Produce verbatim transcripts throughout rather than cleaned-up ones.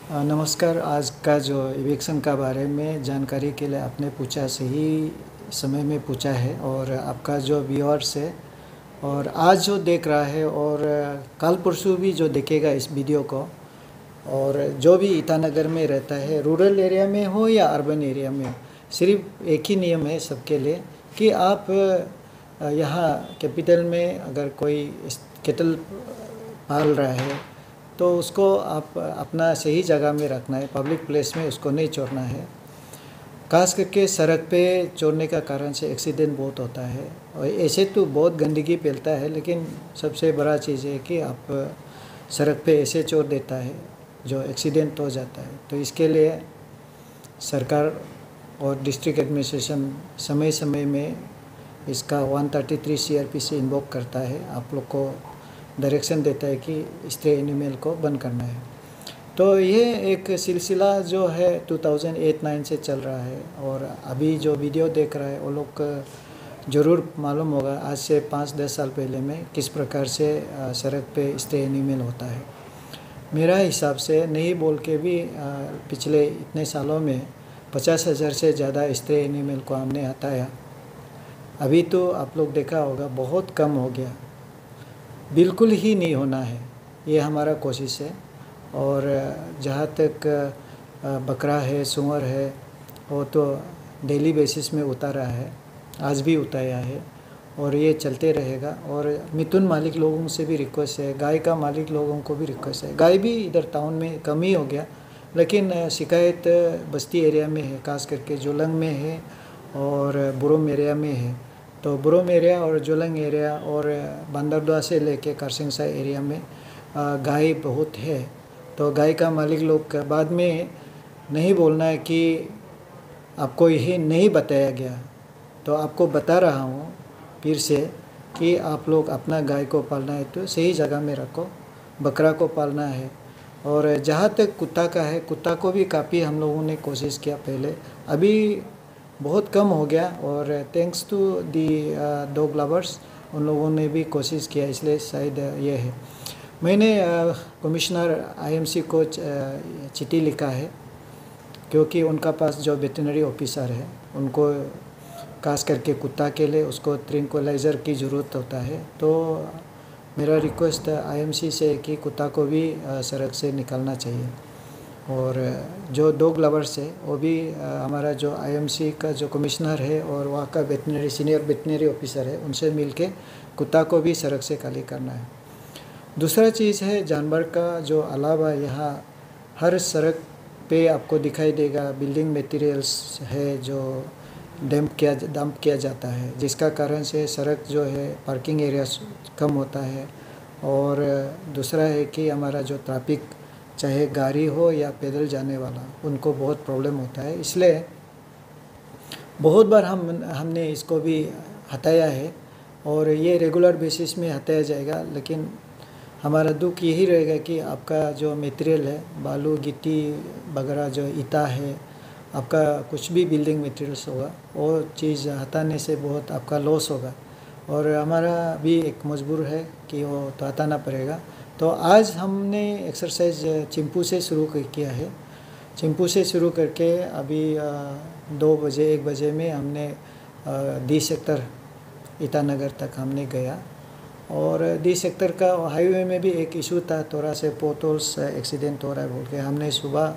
अ, नमस्कार। आज का जो इविक्शन का बारे में जानकारी के लिए आपने पूछा, सही समय में पूछा है। और आपका जो व्यूअर्स है और आज जो देख रहा है और कल परसों भी जो देखेगा इस वीडियो को, और जो भी ईटानगर में रहता है, रूरल एरिया में हो या अर्बन एरिया में हो, सिर्फ एक ही नियम है सबके लिए कि आप अ, यहाँ कैपिटल में अगर कोई केटल पाल रहा है तो उसको आप अपना सही जगह में रखना है, पब्लिक प्लेस में उसको नहीं छोड़ना है। खास करके सड़क पे छोड़ने का कारण से एक्सीडेंट बहुत होता है। और ऐसे तो बहुत गंदगी फैलता है, लेकिन सबसे बड़ा चीज़ है कि आप सड़क पे ऐसे छोड़ देता है जो एक्सीडेंट हो जाता है। तो इसके लिए सरकार और डिस्ट्रिक्ट एडमिनिस्ट्रेशन समय समय में इसका एक सौ तैंतीस सी आर पी से इन्वोक करता है, आप लोग को डायरेक्शन देता है कि स्ट्रे एनिमल को बंद करना है। तो ये एक सिलसिला जो है दो हज़ार आठ नौ से चल रहा है। और अभी जो वीडियो देख रहा है वो लोग ज़रूर मालूम होगा आज से पाँच दस साल पहले में किस प्रकार से सड़क पे स्ट्रे एनिमल होता है। मेरा हिसाब से नहीं बोल के भी पिछले इतने सालों में पचास हज़ार से ज़्यादा स्ट्रे एनिमल को हमने हटाया। अभी तो आप लोग देखा होगा बहुत कम हो गया, बिल्कुल ही नहीं होना है, ये हमारा कोशिश है। और जहाँ तक बकरा है, सुअर है, वो तो डेली बेसिस में उतारा है, आज भी उतारा है और ये चलते रहेगा। और मिथुन मालिक लोगों से भी रिक्वेस्ट है, गाय का मालिक लोगों को भी रिक्वेस्ट है। गाय भी इधर टाउन में कम ही हो गया, लेकिन शिकायत बस्ती एरिया में है, खास करके जोलंग में है और बुरोम एरिया में है। तो बुरोम एरिया और जोलंग एरिया और बंदरदुआ से लेके कारसिंगसा एरिया में गाय बहुत है। तो गाय का मालिक लोग बाद में नहीं बोलना है कि आपको यही नहीं बताया गया, तो आपको बता रहा हूँ फिर से कि आप लोग अपना गाय को पालना है तो सही जगह में रखो, बकरा को पालना है। और जहाँ तक कुत्ता का है, कुत्ता को भी काफ़ी हम लोगों ने कोशिश किया पहले, अभी बहुत कम हो गया। और thanks to the dog lovers, उन लोगों ने भी कोशिश किया, इसलिए शायद ये है। मैंने कमिश्नर आई एम सी को चिट्ठी लिखा है, क्योंकि उनका पास जो वेटरनरी ऑफिसर है उनको खास करके कुत्ता के लिए उसको ट्रैंक्विलाइज़र की ज़रूरत होता है। तो मेरा रिक्वेस्ट आई एम सी से है कि कुत्ता को भी सड़क से निकालना चाहिए। और जो डॉग लवर्स है वो भी हमारा जो आई एम सी का जो कमिश्नर है और वहाँ का वेटनरी सीनियर वेटनरी ऑफिसर है, उनसे मिलके कुत्ता को भी सड़क से खाली करना है। दूसरा चीज़ है जानवर का जो अलावा यहाँ हर सड़क पे आपको दिखाई देगा बिल्डिंग मटेरियल्स है जो डंप किया डंप किया जाता है, जिसका कारण से सड़क जो है पार्किंग एरिया कम होता है। और दूसरा है कि हमारा जो ट्रैफिक, चाहे गाड़ी हो या पैदल जाने वाला, उनको बहुत प्रॉब्लम होता है। इसलिए बहुत बार हम हमने इसको भी हटाया है और ये रेगुलर बेसिस में हटाया जाएगा। लेकिन हमारा दुख यही रहेगा कि आपका जो मटेरियल है, बालू गिट्टी वगैरह जो ईटा है, आपका कुछ भी बिल्डिंग मटेरियल्स होगा, वो चीज़ हटाने से बहुत आपका लॉस होगा। और हमारा भी एक मजबूर है कि वो तो हटाना पड़ेगा। तो आज हमने एक्सरसाइज चिंपू से शुरू किया है। चिंपू से शुरू करके अभी दो बजे एक बजे में हमने डी सेक्टर ईटानगर तक हमने गया। और डी सेक्टर का हाईवे में भी एक इशू था, थोड़ा से पोटोल्स एक्सीडेंट हो रहा है बोल के हमने सुबह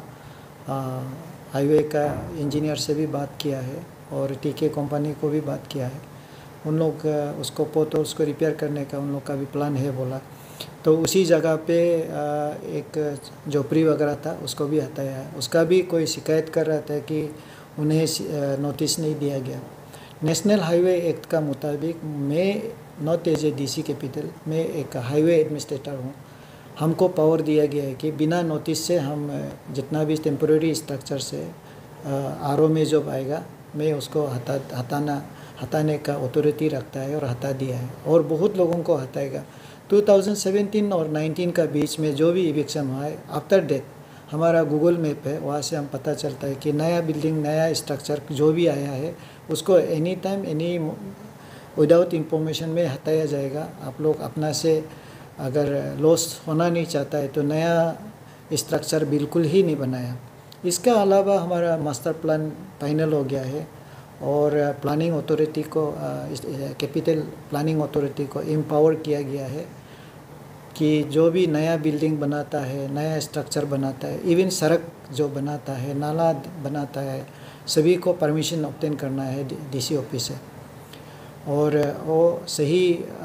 हाईवे का इंजीनियर से भी बात किया है और टीके कंपनी को भी बात किया है। उन लोग उसको पोटोल्स को रिपेयर करने का उन लोग का भी प्लान है बोला। तो उसी जगह पे एक झोपड़ी वगैरह था, उसको भी हटाया है। उसका भी कोई शिकायत कर रहा था कि उन्हें नोटिस नहीं दिया गया। नेशनल हाईवे एक्ट का मुताबिक मैं not as a D C capital, मैं एक हाईवे एडमिनिस्ट्रेटर हूँ। हमको पावर दिया गया है कि बिना नोटिस से हम जितना भी टेम्पोरेरी स्ट्रक्चर से आर ओ में जब आएगा, मैं उसको हटा हटाना हटाने का अथॉरिटी रखता है और हटा दिया है। और बहुत लोगों को हटाएगा। दो हज़ार सत्रह और उन्नीस का बीच में जो भी इविक्शन हुआ है, आफ्टर डेट हमारा गूगल मैप है, वहाँ से हम पता चलता है कि नया बिल्डिंग, नया स्ट्रक्चर जो भी आया है उसको any time any without information में हटाया जाएगा। आप लोग अपना से अगर लॉस होना नहीं चाहता है तो नया स्ट्रक्चर बिल्कुल ही नहीं बनाया। इसका अलावा हमारा मास्टर प्लान फाइनल हो गया है और प्लानिंग अथॉरिटी को, कैपिटल प्लानिंग अथॉरिटी को एम्पावर किया गया है कि जो भी नया बिल्डिंग बनाता है, नया स्ट्रक्चर बनाता है, इवन सड़क जो बनाता है, नाला बनाता है, सभी को परमिशन ऑब्टेन करना है डीसी ऑफिस से, और वो सही आ,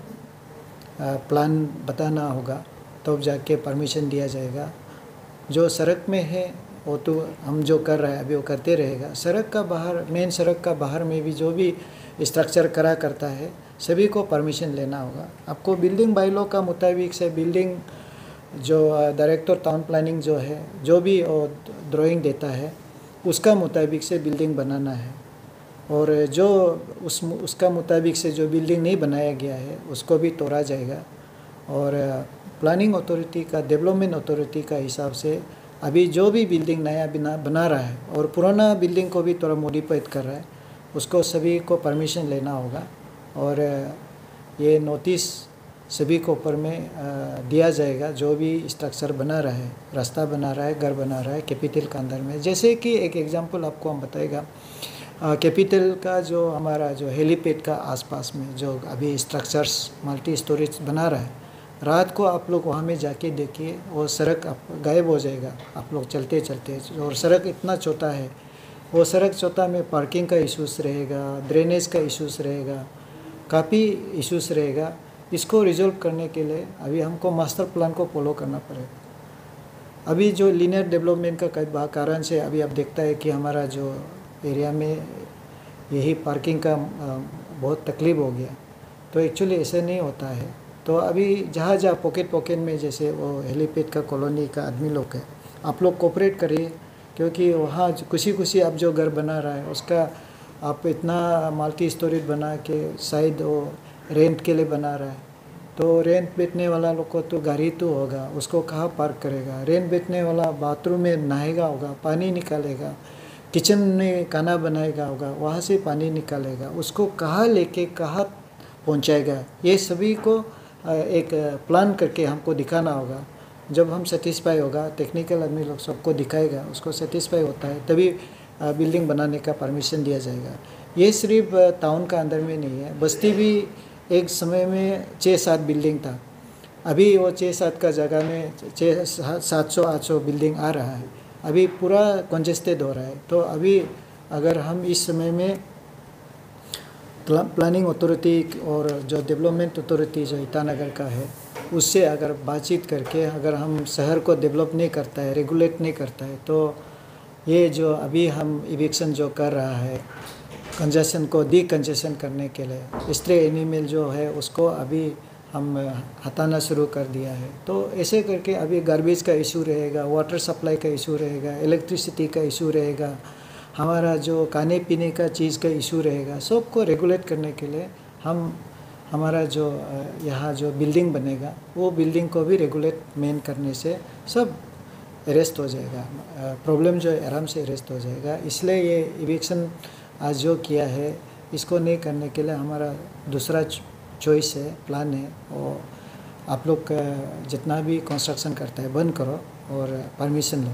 आ, प्लान बताना होगा तब तो जाके परमिशन दिया जाएगा। जो सड़क में है वो तो हम जो कर रहे हैं अभी वो करते रहेगा। सड़क का बाहर, मेन सड़क का बाहर में भी जो भी स्ट्रक्चर करा करता है सभी को परमिशन लेना होगा। आपको बिल्डिंग बाय लॉ का मुताबिक से बिल्डिंग जो डायरेक्टर टाउन प्लानिंग जो है, जो भी ड्राइंग देता है उसका मुताबिक से बिल्डिंग बनाना है, और जो उस उसका मुताबिक से जो बिल्डिंग नहीं बनाया गया है उसको भी तोड़ा जाएगा। और प्लानिंग अथॉरिटी का, डेवलपमेंट अथॉरिटी का हिसाब से अभी जो भी बिल्डिंग नया बना बना रहा है और पुराना बिल्डिंग को भी थोड़ा मॉडिफाइड कर रहा है, उसको सभी को परमिशन लेना होगा। और ये नोटिस सभी को ऊपर में दिया जाएगा जो भी स्ट्रक्चर बना रहा है, रास्ता बना रहा है, घर बना रहा है कैपिटल के अंदर में। जैसे कि एक एग्जांपल आपको हम बताएगा, कैपिटल का जो हमारा जो हेलीपैड का आसपास में जो अभी स्ट्रक्चर्स मल्टी स्टोरेज बना रहा है, रात को आप लोग वहाँ में जाके देखिए वो सड़क आप गायब हो जाएगा आप लोग चलते चलते, और सड़क इतना छोटा है, वो सड़क छोटा में पार्किंग का इशूज़ रहेगा, ड्रेनेज का इशूज़ रहेगा, काफ़ी इश्यूज़ रहेगा। इसको रिजॉल्व करने के लिए अभी हमको मास्टर प्लान को फॉलो करना पड़ेगा। अभी जो लीनियर डेवलपमेंट का कारण से अभी आप देखता है कि हमारा जो एरिया में यही पार्किंग का बहुत तकलीफ हो गया, तो एक्चुअली ऐसे नहीं होता है। तो अभी जहाँ जहाँ पॉकेट पॉकेट में जैसे वो हेलीपैड का कॉलोनी का आदमी लोग है, आप लोग कोऑपरेट करिए, क्योंकि वहाँ खुशी खुशी आप जो घर बना रहा है उसका आप इतना मल्टी स्टोरेज बना के शायद वो रेंट के लिए बना रहा है, तो रेंट बेचने वाला लोग को तो गाड़ी तो होगा, उसको कहाँ पार्क करेगा। रेंट बेचने वाला बाथरूम में नहाएगा होगा, पानी निकालेगा, किचन में खाना बनाएगा होगा, वहाँ से पानी निकालेगा, उसको कहाँ लेके कहाँ पहुँचाएगा, ये सभी को एक प्लान करके हमको दिखाना होगा। जब हम सेटिस्फाई होगा, टेक्निकल आदमी लोग सबको दिखाएगा, उसको सेटिस्फाई होता है तभी बिल्डिंग बनाने का परमिशन दिया जाएगा। ये सिर्फ टाउन का अंदर में नहीं है, बस्ती भी एक समय में छः सात बिल्डिंग था, अभी वो छः सात का जगह में छः सात सौ आठ सौ बिल्डिंग आ रहा है, अभी पूरा कंजेस्टेड हो रहा है। तो अभी अगर हम इस समय में प्लानिंग अथॉरिटी और जो डेवलपमेंट अथॉरिटी जो ईटानगर का है उससे अगर बातचीत करके अगर हम शहर को डेवलप नहीं करता है, रेगुलेट नहीं करता है, तो ये जो अभी हम इविक्शन जो कर रहा है कंजेशन को डी कंजेशन करने के लिए, स्ट्रे एनिमल जो है उसको अभी हम हटाना शुरू कर दिया है। तो ऐसे करके अभी गार्बेज का इशू रहेगा, वाटर सप्लाई का इशू रहेगा, इलेक्ट्रिसिटी का इशू रहेगा, हमारा जो खाने पीने का चीज़ का इशू रहेगा, सबको रेगुलेट करने के लिए हम हमारा जो यहाँ जो बिल्डिंग बनेगा वो बिल्डिंग को भी रेगुलेट मेन करने से सब अरेस्ट हो जाएगा, प्रॉब्लम जो है आराम से अरेस्ट हो जाएगा। इसलिए ये इविक्शन आज जो किया है इसको नहीं करने के लिए हमारा दूसरा चॉइस है, प्लान है, और आप लोग जितना भी कंस्ट्रक्शन करता है बंद करो और परमिशन लो।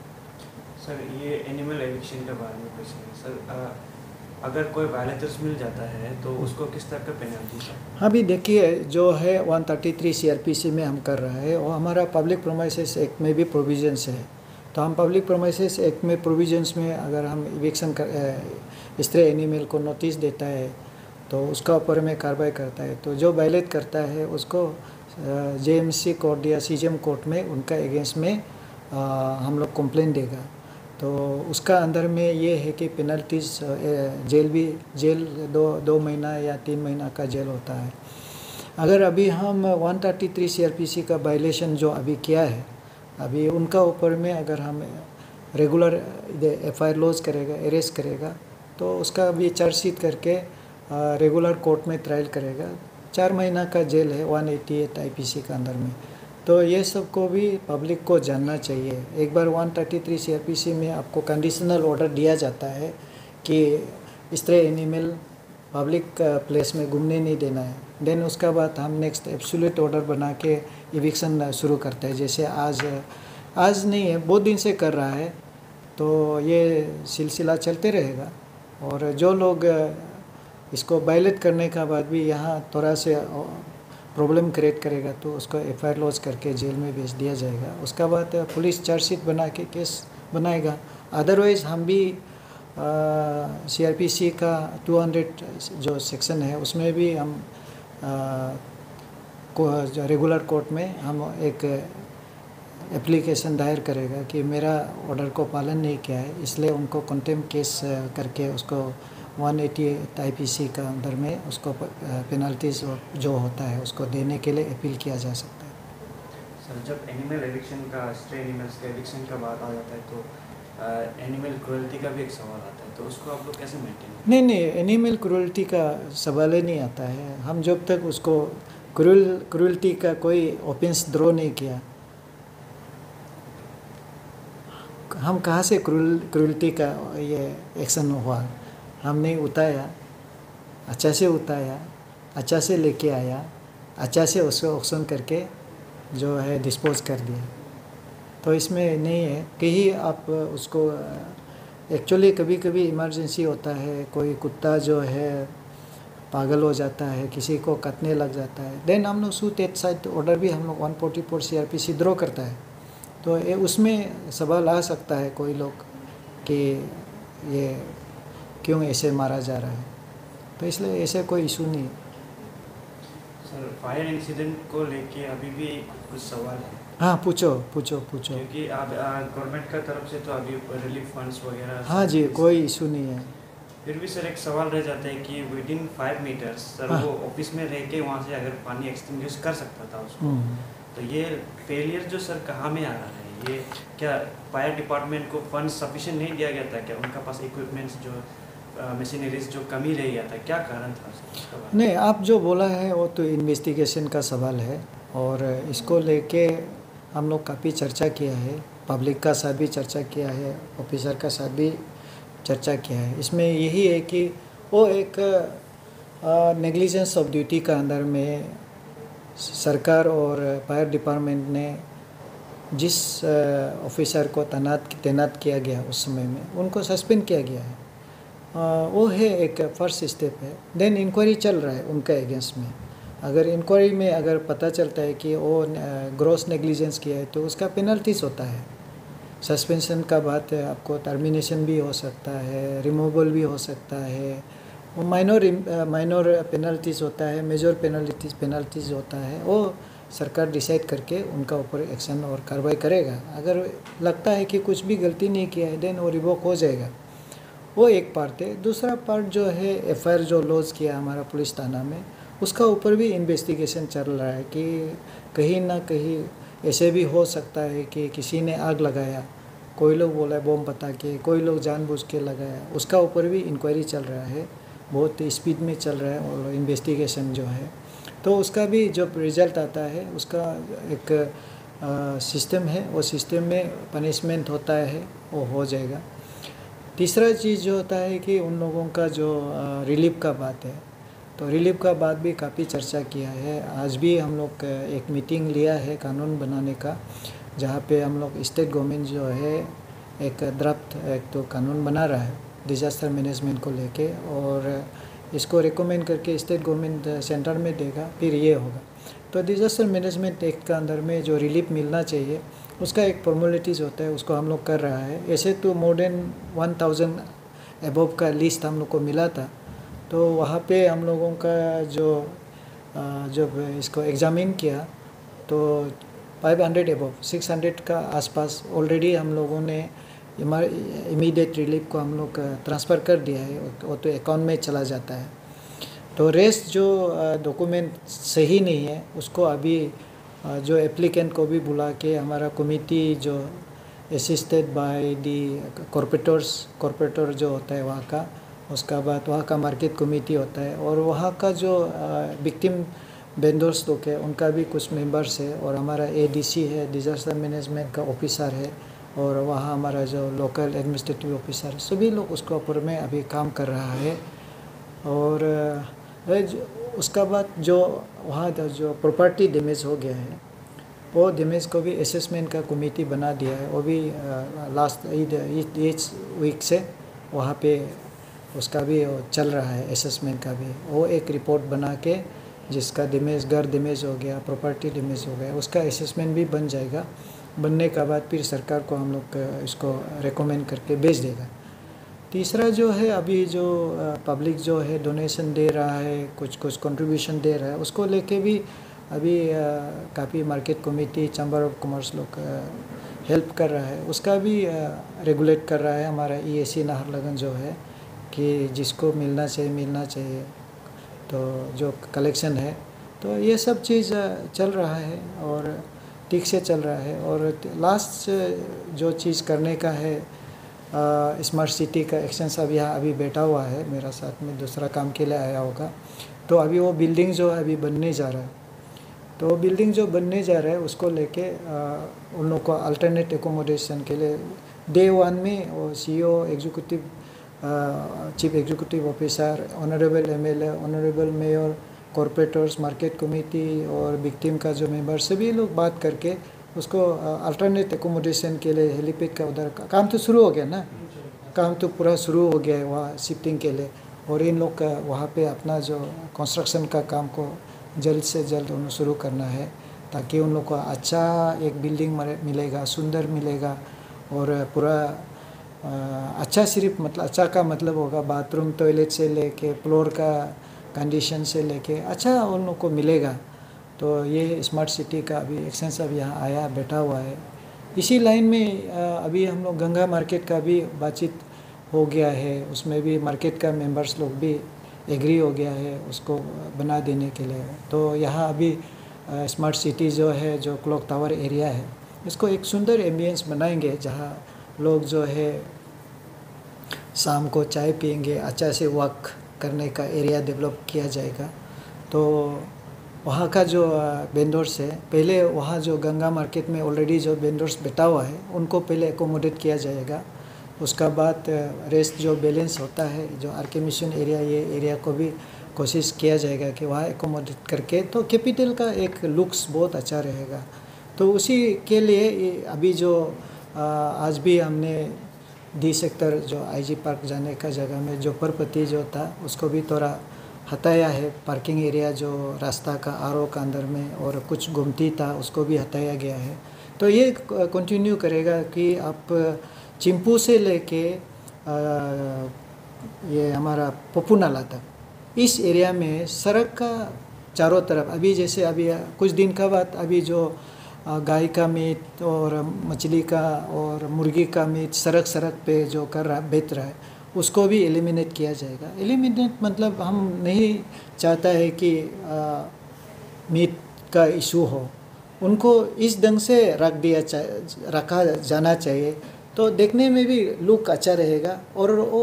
सर ये एनिमल एविक्शन के बारे में क्वेश्चन है सर, आ, अगर कोई वायलेटर्स मिल जाता है तो उसको किस तरह का पेनल्टी है? हाँ भी देखिए, जो है एक सौ तैंतीस सीआरपीसी में हम कर रहा है और हमारा पब्लिक प्रोमाइसेस एक्ट में भी प्रोविजंस है। तो हम पब्लिक प्रोमाइसेस एक्ट में प्रोविजंस में अगर हम इविक्शन कर स्ट्रे एनिमल को नोटिस देता है तो उसका ऊपर में कार्रवाई करता है, तो जो वायलेट करता है उसको जेएमसी कोर्ट या सीजीएम कोर्ट में उनका अगेंस्ट में आ, हम लोग कंप्लेंट देगा। तो उसका अंदर में ये है कि पेनल्टीज जेल भी जेल दो दो महीना या तीन महीना का जेल होता है। अगर अभी हम एक सौ तैंतीस सीआरपीसी का वायलेशन जो अभी किया है, अभी उनका ऊपर में अगर हम रेगुलर एफआईआर लॉज करेगा, अरेस्ट करेगा, तो उसका भी चार्जशीट करके रेगुलर कोर्ट में ट्रायल करेगा, चार महीना का जेल है एक सौ अट्ठासी आईपीसी का अंदर में। तो ये सब को भी पब्लिक को जानना चाहिए। एक बार एक सौ तैंतीस सीआरपीसी में आपको कंडीशनल ऑर्डर दिया जाता है कि स्ट्रे एनिमल पब्लिक प्लेस में घूमने नहीं देना है, देन उसका बाद हम नेक्स्ट एब्सोल्यूट ऑर्डर बना के इविक्शन शुरू करते हैं। जैसे आज आज नहीं है, बहुत दिन से कर रहा है, तो ये सिलसिला चलते रहेगा। और जो लोग इसको वायलेट करने का बाद भी यहाँ थोड़ा से प्रॉब्लम क्रिएट करेगा तो उसको एफ आई आर लॉन्च करके जेल में भेज दिया जाएगा। उसका बाद पुलिस चार्जशीट बना के केस बनाएगा। अदरवाइज़ हम भी सी आर पी सी का दो सौ जो सेक्शन है उसमें भी हम आ, को जो रेगुलर कोर्ट में हम एक एप्लीकेशन दायर करेगा कि मेरा ऑर्डर को पालन नहीं किया है, इसलिए उनको कंटेम्प्ट केस करके उसको एक सौ अट्ठासी आई पी सी का अंदर में उसको पेनल्टीज जो होता है उसको देने के लिए अपील किया जा सकता है। सर जब एनिमल एविक्शन का स्ट्रे एनिमल्स का एविक्शन का बात आ जाता है तो एनिमल क्रुएल्टी का भी एक सवाल आता है, तो उसको आप लोग कैसे मेंटेन? नहीं नहीं, एनिमल क्रुएल्टी का सवाल ही नहीं आता है। हम जब तक उसको क्रूल क्रुएल्टी का कोई ऑफेंस ड्रॉ नहीं किया, हम कहाँ से क्रूल क्रुएल्टी का ये एक्शन हुआ, हमने उताया, अच्छा से उताया, अच्छा से लेके आया, अच्छा से उसको ऑक्शन करके जो है डिस्पोज कर दिया। तो इसमें नहीं है कहीं आप उसको एक्चुअली कभी कभी इमरजेंसी होता है, कोई कुत्ता जो है पागल हो जाता है, किसी को कटने लग जाता है, देन हम लोग सूट एट साइड ऑर्डर भी हम लोग एक सौ चौवालीस C R P C draw करता है। तो ये उसमें सवाल आ सकता है कोई लोग कि ये क्यों ऐसे मारा जा रहा है, तो इसलिए ऐसे कोई इशू नहीं है। सर फायर इंसिडेंट को लेके अभी भी कुछ सवाल है। हाँ पूछो पूछो पूछो। क्योंकि आप गवर्नमेंट का तरफ से तो अभी रिलीफ फंड्स वगैरह हाँ जी, कोई इशू नहीं है। फिर भी सर एक सवाल रह जाता है कि within five metres sir हाँ। वो ऑफिस में रह के वहाँ से अगर पानी एक्सटिंग्विश कर सकता था उसको, हम्म। तो ये फेलियर जो सर कहाँ में आ रहा है? ये क्या फायर डिपार्टमेंट को फंड सफिशिएंट नहीं दिया गया था क्या? उनका पास इक्विपमेंट्स जो मशीनरीज जो कमी रह गया था, क्या कारण था उसका? नहीं, आप जो बोला है वो तो इन्वेस्टिगेशन का सवाल है, और इसको लेके हम लोग काफ़ी चर्चा किया है, पब्लिक का साथ भी चर्चा किया है, ऑफिसर का साथ भी चर्चा किया है। इसमें यही है कि वो एक नेग्लिजेंस ऑफ ड्यूटी का अंदर में सरकार और फायर डिपार्टमेंट ने जिस ऑफिसर को तैनात तैनात किया गया उस समय में उनको सस्पेंड किया गया है। आ, वो है एक फर्स्ट स्टेप है। देन इंक्वायरी चल रहा है उनका अगेंस्ट में। अगर इंक्वायरी में अगर पता चलता है कि वो ग्रॉस नेग्लिजेंस किया है तो उसका पेनल्टीज होता है। सस्पेंशन का बात है, आपको टर्मिनेशन भी हो सकता है, रिमूवल भी हो सकता है, वो माइनर माइनर पेनल्टीज होता है, मेजर पेनल्टीज पेनल्टीज होता है। वो सरकार डिसाइड करके उनका ऊपर एक्शन और कार्रवाई करेगा। अगर लगता है कि कुछ भी गलती नहीं किया है देन वो रिवोक हो जाएगा। वो एक पार्ट है। दूसरा पार्ट जो है एफ आई आर जो लॉन्च किया हमारा पुलिस थाना में, उसका ऊपर भी इन्वेस्टिगेशन चल रहा है कि कहीं ना कहीं ऐसे भी हो सकता है कि किसी ने आग लगाया, कोई लोग बोला है बॉम्ब पता के, कोई लोग जानबूझ के लगाया। उसका ऊपर भी इंक्वायरी चल रहा है, बहुत स्पीड में चल रहा है और इन्वेस्टिगेशन जो है, तो उसका भी जब रिज़ल्ट आता है उसका एक सिस्टम है, वो सिस्टम में पनिशमेंट होता है, वो हो जाएगा। तीसरा चीज़ जो होता है कि उन लोगों का जो रिलीफ का बात है, तो रिलीफ का बात भी काफ़ी चर्चा किया है। आज भी हम लोग एक मीटिंग लिया है कानून बनाने का, जहाँ पे हम लोग स्टेट गवर्नमेंट जो है एक ड्राफ्ट एक तो कानून बना रहा है डिज़ास्टर मैनेजमेंट को लेके, और इसको रिकमेंड करके स्टेट गवर्नमेंट सेंटर में देगा, फिर ये होगा। तो डिज़ास्टर मैनेजमेंट एक्ट का अंदर में जो रिलीफ मिलना चाहिए उसका एक फॉर्मेलिटीज़ होता है, उसको हम लोग कर रहा है। ऐसे तो more than one thousand above का लिस्ट हम लोग को मिला था, तो वहाँ पे हम लोगों का जो जब इसको एग्ज़ामिन किया तो five hundred above six hundred का आसपास ऑलरेडी हम लोगों ने इमीडिएट रिलीफ को हम लोग ट्रांसफ़र कर दिया है, वो तो अकाउंट में चला जाता है। तो रेस्ट जो डॉक्यूमेंट सही नहीं है उसको अभी जो एप्लीकेंट को भी बुला के हमारा कमिटी जो assisted by the corporators corporator जो होता है वहाँ का, उसका बाद वहाँ का मार्केट कमेटी होता है, और वहाँ का जो विक्टिम वेंडर्स लोग है उनका भी कुछ मेंबर्स है, और हमारा ए डी सी है, डिज़ास्टर मैनेजमेंट का ऑफिसर है, और वहाँ हमारा जो लोकल एडमिनिस्ट्रेटिव ऑफिसर है, सभी लोग उसके ऊपर में अभी काम कर रहा है। और उसका बाद जो वहाँ जो प्रॉपर्टी डैमेज हो गया है वो डैमेज को भी असेसमेंट का कमेटी बना दिया है। वो भी लास्ट ईच वीक से वहाँ पे उसका भी चल रहा है, असेसमेंट का भी। वो एक रिपोर्ट बना के जिसका डैमेज, घर डैमेज हो गया, प्रॉपर्टी डैमेज हो गया, उसका असेसमेंट भी बन जाएगा। बनने के बाद फिर सरकार को हम लोग इसको रेकमेंड करके भेज देगा। तीसरा जो है, अभी जो पब्लिक जो है डोनेशन दे रहा है, कुछ कुछ कंट्रीब्यूशन दे रहा है, उसको लेके भी अभी काफ़ी market committee, chamber of commerce लोग हेल्प कर रहा है। उसका भी रेगुलेट कर रहा है हमारा ई ए सी नाहरलगुन जो है, कि जिसको मिलना चाहिए मिलना चाहिए, तो जो कलेक्शन है। तो ये सब चीज़ चल रहा है और ठीक से चल रहा है। और लास्ट जो चीज़ करने का है, स्मार्ट सिटी का एक्शन साहब यहाँ अभी बैठा हुआ है मेरा साथ में, दूसरा काम के लिए आया होगा। तो अभी वो बिल्डिंग जो है अभी बनने जा रहा है, तो वो बिल्डिंग जो बनने जा रहा है उसको लेके उन लोग को अल्टरनेट एकोमोडेशन के लिए डे वन में वो C O, executive chief executive officer, honourable M L A, honourable mayor, corporators, market committee और विक्टिम का जो मेंबर, सभी लोग बात करके उसको अल्टरनेट एकोमोडेशन के लिए हेलीपैड का उधर का काम तो शुरू हो गया ना, काम तो पूरा शुरू हो गया है वहाँ शिफ्टिंग के लिए। और इन लोग का वहाँ पे अपना जो कंस्ट्रक्शन का काम को जल्द से जल्द उन्हें शुरू करना है, ताकि उन लोग को अच्छा एक बिल्डिंग मिलेगा, सुंदर मिलेगा। और पूरा अच्छा, सिर्फ मतलब अच्छा का मतलब होगा बाथरूम, टॉयलेट से लेके फ्लोर का कंडीशन से लेके अच्छा उन लोग को मिलेगा। तो ये स्मार्ट सिटी का अभी एक्शन सब यहाँ आया बैठा हुआ है। इसी लाइन में अभी हम लोग गंगा मार्केट का भी बातचीत हो गया है, उसमें भी मार्केट का मेंबर्स लोग भी एग्री हो गया है उसको बना देने के लिए। तो यहाँ अभी स्मार्ट सिटी जो है, जो क्लॉक टावर एरिया है, इसको एक सुंदर एम्बियंस बनाएंगे, जहाँ लोग जो है शाम को चाय पियेंगे, अच्छा से वॉक करने का एरिया डेवलप किया जाएगा। तो वहाँ का जो वेंडर्स है, पहले वहाँ जो गंगा मार्केट में ऑलरेडी जो वेंडर्स बैठा हुआ है उनको पहले एकोमोडेट किया जाएगा। उसका बाद रेस्ट जो बैलेंस होता है, जो आर के मिशन एरिया, ये एरिया को भी कोशिश किया जाएगा कि वहाँ एकोमोडेट करके तो कैपिटल का एक लुक्स बहुत अच्छा रहेगा। तो उसी के लिए अभी जो आज भी हमने डी सेक्टर जो आई जी पार्क जाने का जगह में जो परपति जो था उसको भी थोड़ा हटाया है। पार्किंग एरिया जो रास्ता का आर ओ का अंदर में और कुछ गुमती था उसको भी हटाया गया है। तो ये कंटिन्यू करेगा कि आप चिंपू से लेके ये हमारा पप्पू नाला तक इस एरिया में सड़क का चारों तरफ, अभी जैसे अभी कुछ दिन का बाद अभी जो गाय का मीट और मछली का और मुर्गी का मीट सड़क सड़क पे जो कर रहा बेच रहा है उसको भी एलिमिनेट किया जाएगा। एलिमिनेट मतलब हम नहीं चाहता है कि आ, मीट का इशू हो, उनको इस ढंग से रख दिया रखा जाना चाहिए, तो देखने में भी लुक अच्छा रहेगा और वो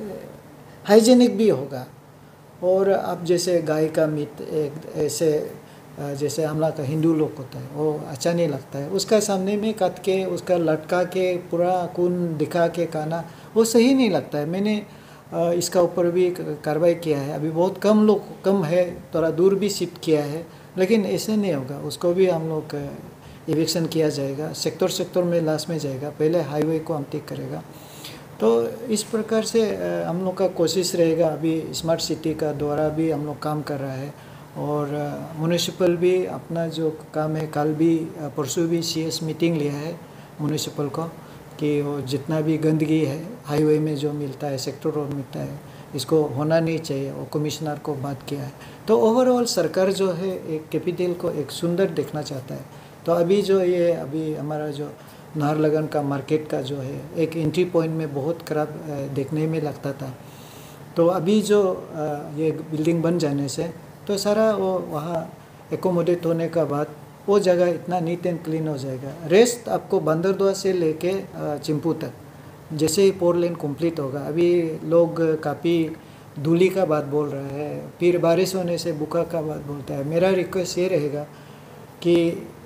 हाइजीनिक भी होगा। और अब जैसे गाय का मीट एक ऐसे जैसे हमला का हिंदू लोग होता है वो अच्छा नहीं लगता है, उसका सामने में काट के उसका लटका के पूरा खून दिखा के खाना वो सही नहीं लगता है। मैंने इसका ऊपर भी कार्रवाई किया है, अभी बहुत कम लोग कम है, थोड़ा दूर भी शिफ्ट किया है, लेकिन ऐसे नहीं होगा। उसको भी हम लोग इविक्शन किया जाएगा, सेक्टर सेक्टर में लास्ट में जाएगा, पहले हाईवे को हम टिक करेगा। तो इस प्रकार से हम लोग का कोशिश रहेगा। अभी स्मार्ट सिटी का द्वारा भी हम लोग काम कर रहा है और म्यूनिसिपल भी अपना जो काम है, कल भी परसों भी सी एस मीटिंग लिया है म्यूनिसिपल को कि वो जितना भी गंदगी है हाईवे में जो मिलता है, सेक्टर रोड मिलता है, इसको होना नहीं चाहिए, वो कमिश्नर को बात किया है। तो ओवरऑल सरकार जो है एक कैपिटल को एक सुंदर देखना चाहता है। तो अभी जो ये अभी हमारा जो नाहरलगुन का मार्केट का जो है एक एंट्री पॉइंट में बहुत खराब देखने में लगता था, तो अभी जो ये बिल्डिंग बन जाने से तो सारा वो वहाँ एकोमोडेट होने का बाद वो जगह इतना नीट एंड क्लीन हो जाएगा। रेस्ट आपको बंदरदुआ से लेके चिंपू तक जैसे ही फोर लेन कंप्लीट होगा, अभी लोग काफ़ी धूली का बात बोल रहे हैं, फिर बारिश होने से बुका का बात बोलता है। मेरा रिक्वेस्ट ये रहेगा कि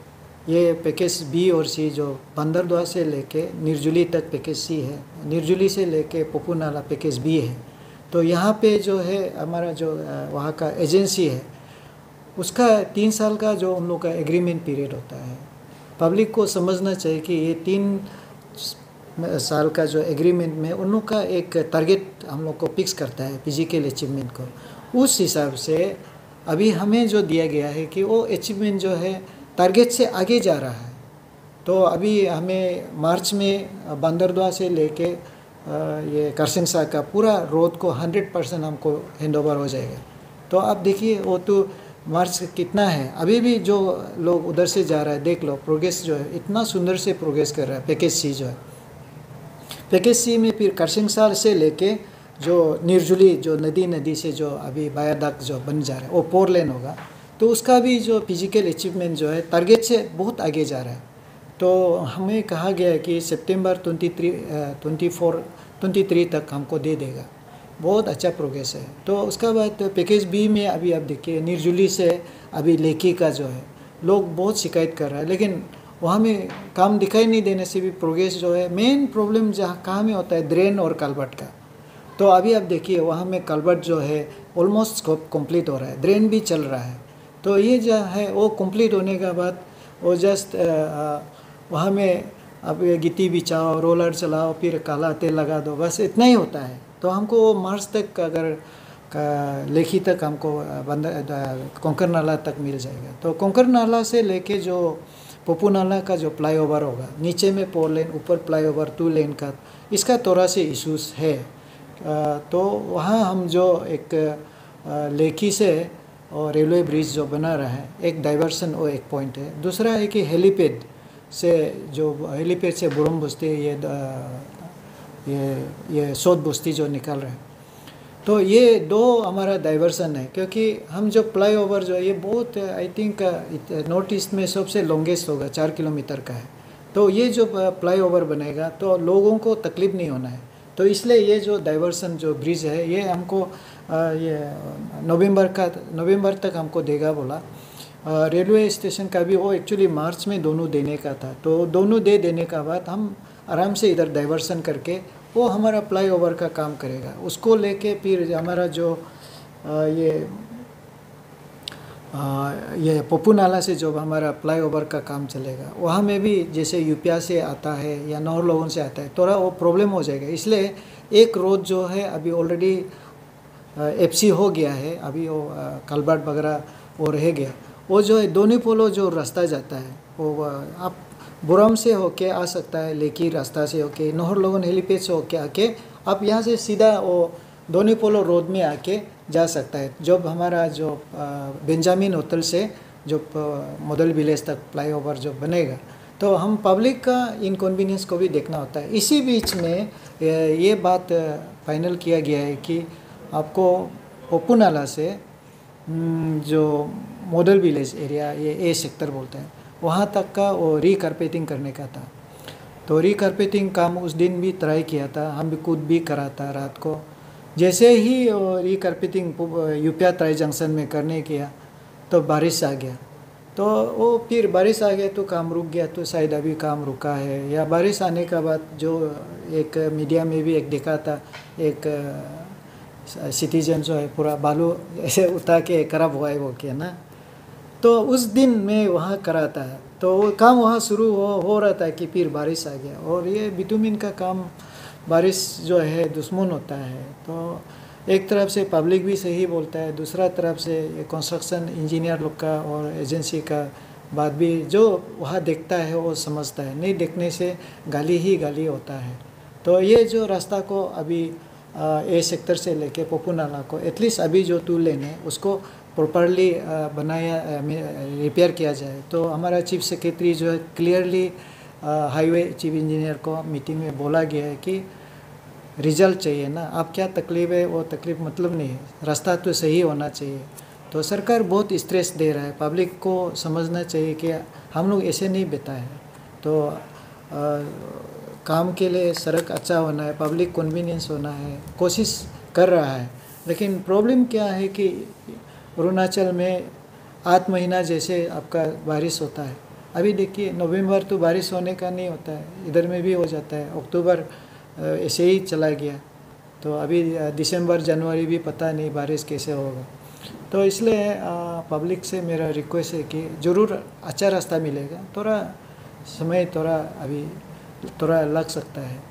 ये पैकेज बी और सी जो बंदरदुआ से लेके निर्जुली तक पैकेज सी है, निर्जुली से लेके पप्पू नाला पैकेज बी है। तो यहाँ पे जो है हमारा जो वहाँ का एजेंसी है उसका तीन साल का जो उन लोग का एग्रीमेंट पीरियड होता है, पब्लिक को समझना चाहिए कि ये तीन साल का जो एग्रीमेंट में उन लोग का एक टारगेट हम लोग को फिक्स करता है फिजिकल अचीवमेंट को। उस हिसाब से अभी हमें जो दिया गया है कि वो अचीवमेंट जो है टारगेट से आगे जा रहा है। तो अभी हमें मार्च में बंदरदुआ से लेके ये करसिंगसा का पूरा रोड को हंड्रेड परसेंट हमको हैंड ओवर हो जाएगा। तो आप देखिए वो तो मार्च कितना है, अभी भी जो लोग उधर से जा रहा है देख लो, प्रोग्रेस जो है इतना सुंदर से प्रोग्रेस कर रहा है। पैकेज सी जो है, पैकेज सी में फिर करसिंगसा से लेके जो निर्जुली जो नदी नदी से जो अभी बायादाक जो बन जा रहा है वो फोर लेन होगा। तो उसका भी जो फिजिकल अचीवमेंट जो है टारगेट से बहुत आगे जा रहा है। तो हमें कहा गया है कि सितंबर twenty three twenty four twenty three तक हमको दे देगा। बहुत अच्छा प्रोग्रेस है। तो उसका बाद तो पैकेज बी में अभी आप देखिए निर्जुली से अभी लेकी का जो है लोग बहुत शिकायत कर रहा है, लेकिन वहाँ में काम दिखाई नहीं देने से भी प्रोग्रेस जो है, मेन प्रॉब्लम जहाँ कहाँ में होता है ड्रेन और कलबट का। तो अभी आप देखिए वहाँ में कलबट जो है ऑलमोस्ट कंप्लीट हो रहा है, ड्रेन भी चल रहा है। तो ये जो है वो कंप्लीट होने के बाद वो जस्ट वहाँ में अब गिट्टी बिछाओ, रोलर चलाओ, फिर काला तेल लगा दो, बस इतना ही होता है। तो हमको मार्च तक अगर लेखी तक हमको बंदर कोंकर नाला तक मिल जाएगा। तो कोंकर नाला से लेके जो पप्पू नाला का जो फ्लाईओवर होगा, नीचे में फोर लेन, ऊपर फ्लाईओवर टू लेन का, इसका थोड़ा से इशूज़ है। तो वहाँ हम जो एक लेखी से और रेलवे ब्रिज जो बना रहा है, एक डाइवर्सन और एक पॉइंट है। दूसरा है कि हेलीपैड से जो हेलीपैड से बुरम बस्ती ये ये ये सोद बस्ती जो निकल रहा है, तो ये दो हमारा डाइवर्सन है। क्योंकि हम जो फ्लाईओवर जो है ये बहुत आई थिंक नॉर्थ ईस्ट में सबसे लॉन्गेस्ट होगा, चार किलोमीटर का है। तो ये जो फ्लाईओवर बनेगा तो लोगों को तकलीफ नहीं होना है। तो इसलिए ये जो डाइवर्सन जो ब्रिज है ये हमको ये नवंबर का नवंबर तक हमको देगा बोला। रेलवे स्टेशन का भी वो एक्चुअली मार्च में दोनों देने का था। तो दोनों दे देने का बाद हम आराम से इधर डाइवर्सन करके वो हमारा फ्लाईओवर का काम करेगा। उसको लेके फिर हमारा जो आ, ये आ, ये पप्पू नाला से जो हमारा फ्लाईओवर का काम चलेगा, वहाँ में भी जैसे यूपिया से आता है या नाहरलगुन से आता है, थोड़ा वो प्रॉब्लम हो जाएगा। इसलिए एक रोड जो है अभी ऑलरेडी एफसी हो गया है, अभी वो कलबट वगैरह वो रह गया। वो जो है दोनी पोलो जो रास्ता जाता है वो आप बुरम से होके आ सकता है, लेकी रास्ता से होके, नाहरलगुन हेलीपैड से होके आके आप यहाँ से सीधा वो दोनी पोलो रोड में आके जा सकता है। जब हमारा जो बेंजामिन होटल से जो मॉडल विलेज तक फ्लाईओवर जो बनेगा, तो हम पब्लिक का इनकन्वीनियंस को भी देखना होता है। इसी बीच में ये बात फाइनल किया गया है कि आपको पप्पू नाला से जो मॉडल विलेज एरिया, ये ए सेक्टर बोलते हैं, वहाँ तक का वो रीकारपेटिंग करने का था। तो रीकारपेटिंग काम उस दिन भी ट्राई किया था, हम भी खुद भी करा था रात को। जैसे ही रीकारपेटिंग यूपिया ट्राई जंक्शन में करने किया तो बारिश आ गया। तो वो फिर बारिश आ गया तो काम रुक गया। तो शायद अभी काम रुका है, या बारिश आने का बाद जो एक मीडिया में भी एक देखा था, एक सिटीजन जो है पूरा बालू ऐसे उठा के खराब हुआ है वो क्या ना। तो उस दिन मैं वहाँ करा था, तो वो काम वहाँ शुरू हो हो रहा था कि फिर बारिश आ गया। और ये बिटुमिन का काम बारिश जो है दुश्मन होता है। तो एक तरफ से पब्लिक भी सही बोलता है, दूसरा तरफ से ये कंस्ट्रक्शन इंजीनियर लोग का और एजेंसी का बात भी जो वहाँ देखता है वो समझता है, नहीं देखने से गाली ही गाली होता है। तो ये जो रास्ता को अभी ए सेक्टर से लेके पप्पू नाला को एटलीस्ट अभी जो टू लेन है उसको प्रॉपरली बनाया रिपेयर किया जाए। तो हमारा चीफ सेक्रेटरी जो है क्लियरली हाईवे चीफ इंजीनियर को मीटिंग में बोला गया है कि रिजल्ट चाहिए ना, आप क्या तकलीफ है वो तकलीफ मतलब नहीं है, रास्ता तो सही होना चाहिए। तो सरकार बहुत स्ट्रेस दे रहा है, पब्लिक को समझना चाहिए कि हम लोग ऐसे नहीं बिता है। तो आ, काम के लिए सड़क अच्छा होना है, पब्लिक कन्वीनियंस होना है, कोशिश कर रहा है। लेकिन प्रॉब्लम क्या है कि अरुणाचल में आठ महीना जैसे आपका बारिश होता है, अभी देखिए नवंबर तो बारिश होने का नहीं होता है, इधर में भी हो जाता है, अक्टूबर ऐसे ही चला गया। तो अभी दिसंबर जनवरी भी पता नहीं बारिश कैसे होगा। तो इसलिए पब्लिक से मेरा रिक्वेस्ट है कि ज़रूर अच्छा रास्ता मिलेगा, थोड़ा समय थोड़ा अभी थोड़ा लग सकता है।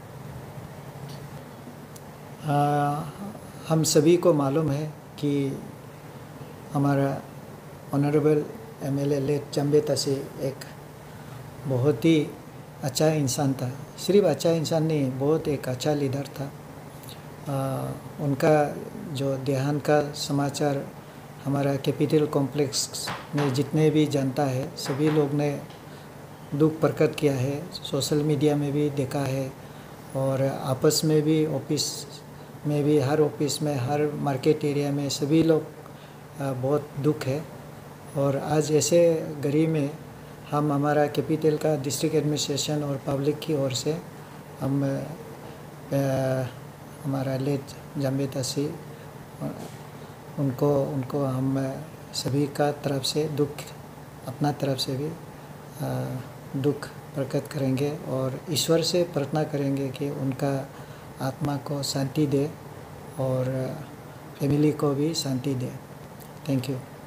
आ, हम सभी को मालूम है कि हमारा ऑनरेबल एम एल ए लेट जम्बे तसे एक बहुत ही अच्छा इंसान था। सिर्फ अच्छा इंसान नहीं, बहुत एक अच्छा लीडर था। आ, उनका जो देहांत का समाचार हमारा कैपिटल कॉम्प्लेक्स में जितने भी जनता है सभी लोग ने दुख प्रकट किया है। सोशल मीडिया में भी देखा है और आपस में भी, ऑफिस में भी, हर ऑफिस में, हर मार्केट एरिया में सभी लोग बहुत दुख है। और आज ऐसे घड़ी में हम हमारा कैपिटल का डिस्ट्रिक्ट एडमिनिस्ट्रेशन और पब्लिक की ओर से हम आ, हमारा लेट जम्बे तसी उनको उनको हम सभी का तरफ से दुख, अपना तरफ से भी आ, दुख प्रकट करेंगे और ईश्वर से प्रार्थना करेंगे कि उनका आत्मा को शांति दे और फैमिली को भी शांति दे। Thank you.